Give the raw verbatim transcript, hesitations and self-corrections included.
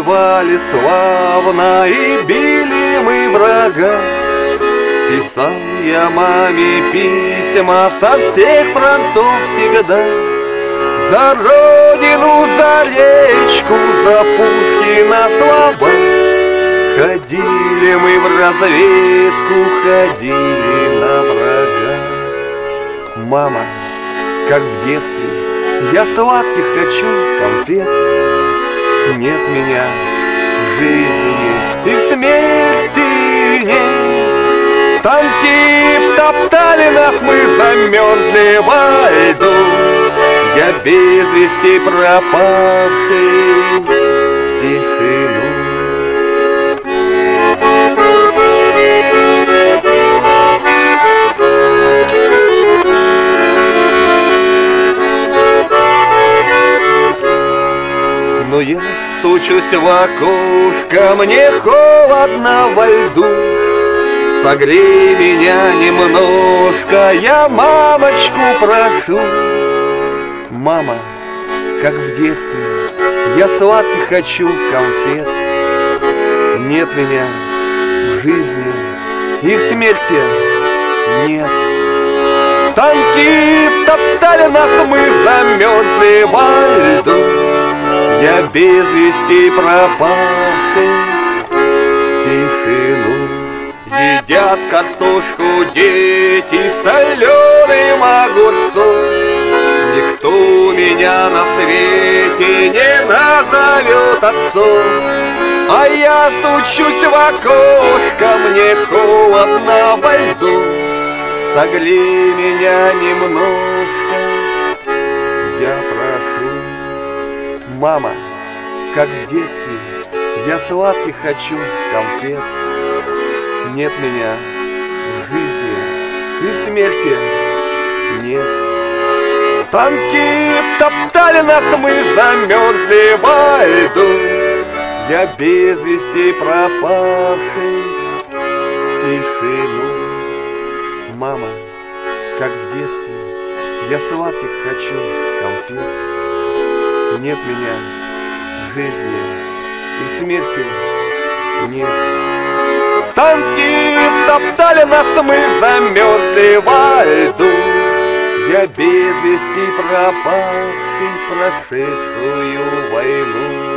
воевали славно и били мы врага. Писал я маме письма со всех фронтов всегда. За родину, за речку, за Пушкина слова. Ходили мы в разведку, ходили на врага. Мама, как в детстве, я сладких хочу конфет. Нет меня в жизни и в смерти нет. Танки втоптали нас, мы замерзли во льду. Я без вести пропавший в тишину. Но я стучусь в окошко, мне холодно во льду. Согрей меня немножко, я мамочку прошу. Мама, как в детстве, я сладких хочу конфет. Нет меня в жизни и в смерти нет. Танки втоптали нас, мы замерзли во льду. Я без вестей пропавший в тишину. Едят картошку дети соленым огурцом. Никто меня на свете не назовет отцом. А я стучусь в окошко, мне холодно во льду. Согрей меня немножко, я прошу. Мама, как в детстве, я сладких хочу конфет. Нет меня в жизни и в смерти нет. Танки втоптали нас, мы замерзли во льду. Я без вестей пропавший в тишину. Мама, как в детстве, я сладких хочу конфет. Нет меня в жизни и в смерти нет. Танки втоптали нас, мы замерзли во льду. Я без вести пропавший в прошедшую войну.